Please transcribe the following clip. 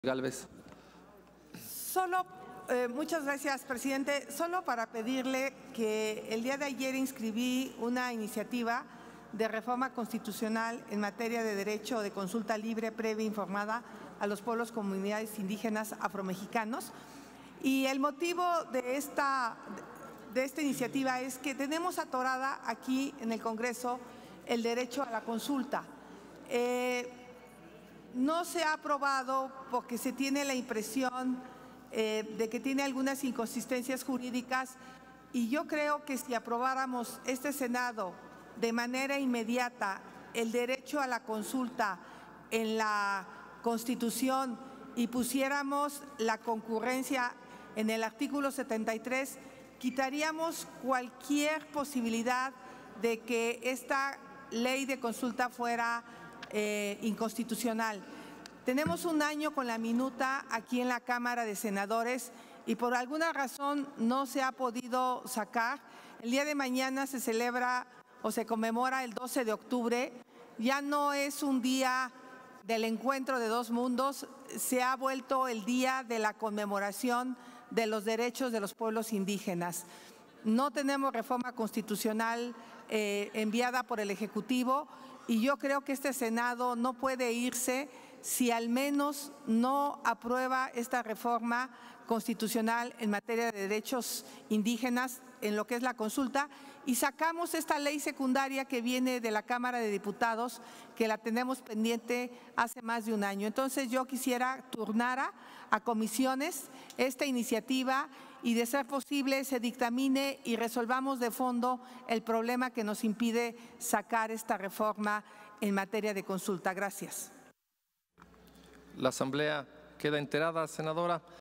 Gálvez. Muchas gracias, presidente. Solo para pedirle que el día de ayer inscribí una iniciativa de reforma constitucional en materia de derecho de consulta libre, previa e informada a los pueblos, comunidades indígenas afromexicanos. Y el motivo de esta iniciativa es que tenemos atorada aquí en el Congreso el derecho a la consulta. No se ha aprobado porque se tiene la impresión de que tiene algunas inconsistencias jurídicas, y yo creo que si aprobáramos este Senado de manera inmediata el derecho a la consulta en la Constitución y pusiéramos la concurrencia en el artículo 73, quitaríamos cualquier posibilidad de que esta ley de consulta fuera inconstitucional. Tenemos un año con la minuta aquí en la Cámara de Senadores y por alguna razón no se ha podido sacar. El día de mañana se celebra o se conmemora el 12 de octubre. Ya no es un día del encuentro de dos mundos, se ha vuelto el día de la conmemoración de los derechos de los pueblos indígenas. No tenemos reforma constitucional enviada por el Ejecutivo y yo creo que este Senado no puede irse si al menos no aprueba esta reforma constitucional en materia de derechos indígenas en lo que es la consulta y sacamos esta ley secundaria que viene de la Cámara de Diputados, que la tenemos pendiente hace más de un año. Entonces yo quisiera turnar a comisiones esta iniciativa y, de ser posible, se dictamine y resolvamos de fondo el problema que nos impide sacar esta reforma en materia de consulta. Gracias. La Asamblea queda enterada, senadora.